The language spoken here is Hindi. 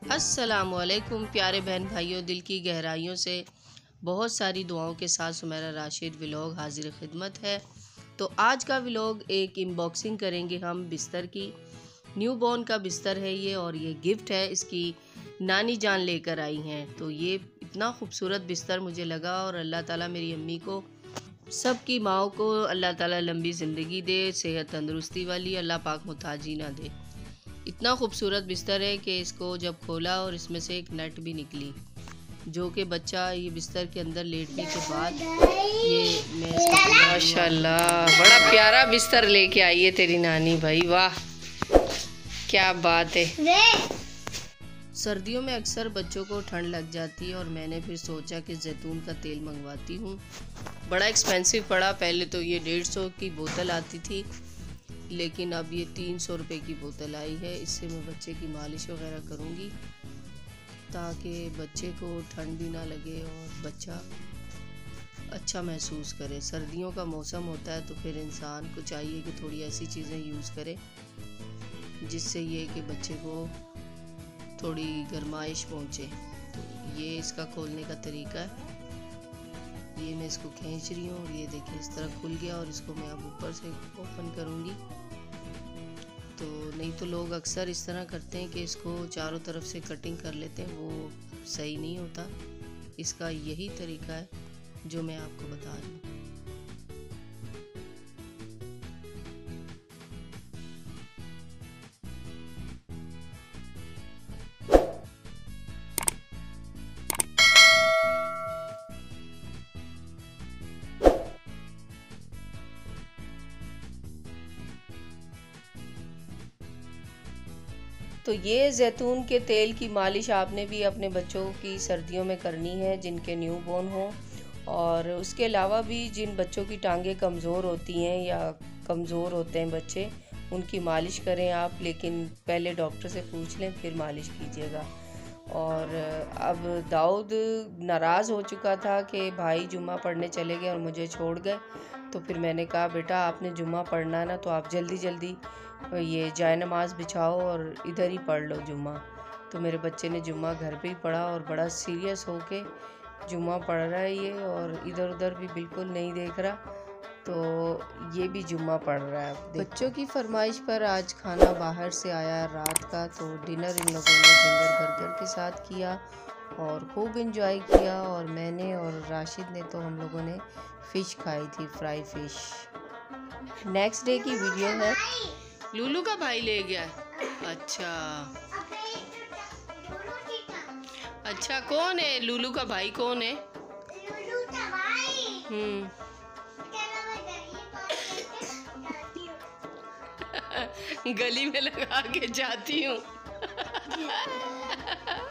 अस्सलामुअलैकुम प्यारे बहन भाइयों, दिल की गहराइयों से बहुत सारी दुआओं के साथ सुमेरा राशिद व्लॉग हाजिर खिदमत है। तो आज का व्लॉग एक अनबॉक्सिंग करेंगे हम बिस्तर की। न्यू बॉर्न का बिस्तर है ये, और ये गिफ्ट है, इसकी नानी जान लेकर आई हैं। तो ये इतना खूबसूरत बिस्तर मुझे लगा, और अल्लाह ताला मेरी अम्मी को, सबकी माओ को अल्लाह ताला लंबी ज़िंदगी दे, सेहत तंदुरुस्ती वाली, अल्लाह पाक मुताजी ना दे। इतना खूबसूरत बिस्तर है कि इसको जब खोला और इसमें से एक नट भी निकली, जो कि बच्चा ये बिस्तर के अंदर लेटने के बाद ये मैं माशाल्लाह बड़ा प्यारा बिस्तर लेके आई है तेरी नानी भाई, वाह क्या बात है। सर्दियों में अक्सर बच्चों को ठंड लग जाती है, और मैंने फिर सोचा कि जैतून का तेल मंगवाती हूँ। बड़ा एक्सपेंसिव पड़ा, पहले तो ये 150 की बोतल आती थी, लेकिन अब ये 300 रुपये की बोतल आई है। इससे मैं बच्चे की मालिश वगैरह करूँगी ताकि बच्चे को ठंड भी ना लगे और बच्चा अच्छा महसूस करे। सर्दियों का मौसम होता है तो फिर इंसान को चाहिए कि थोड़ी ऐसी चीज़ें यूज़ करे जिससे ये कि बच्चे को थोड़ी गर्माइश पहुँचे। तो ये इसका खोलने का तरीका है। ये मैं इसको खींच रही हूँ और ये देखिए इस तरह खुल गया, और इसको मैं अब ऊपर से ओपन करूँगी। तो नहीं तो लोग अक्सर इस तरह करते हैं कि इसको चारों तरफ से कटिंग कर लेते हैं, वो सही नहीं होता। इसका यही तरीका है जो मैं आपको बता रही हूँ। तो ये जैतून के तेल की मालिश आपने भी अपने बच्चों की सर्दियों में करनी है जिनके न्यू बॉर्न हो, और उसके अलावा भी जिन बच्चों की टांगें कमज़ोर होती हैं या कमज़ोर होते हैं बच्चे, उनकी मालिश करें आप, लेकिन पहले डॉक्टर से पूछ लें फिर मालिश कीजिएगा। और अब दाऊद नाराज़ हो चुका था कि भाई जुम्मा पढ़ने चले गए और मुझे छोड़ गए। तो फिर मैंने कहा बेटा आपने जुम्मा पढ़ना है ना, तो आप जल्दी जल्दी ये जाए नमाज बिछाओ और इधर ही पढ़ लो जुम्मा। तो मेरे बच्चे ने जुम्मा घर पे ही पढ़ा और बड़ा सीरियस होके जुम्मा पढ़ रहा है ये, और इधर उधर भी बिल्कुल नहीं देख रहा। तो ये भी जुम्मा पढ़ रहा है। बच्चों की फरमाइश पर आज खाना बाहर से आया रात का, तो डिनर इन लोगों ने जिंगर बर्गर के साथ किया और खूब इंजॉय किया। और मैंने और राशिद ने तो हम लोगों ने फ़िश खाई थी, फ्राई फ़िश। नेक्स्ट डे की वीडियो है। लूलू का भाई ले गया। अच्छा कौन है लूलू का भाई, कौन है? लूलू का भाई गली में लगा के जाती हूँ।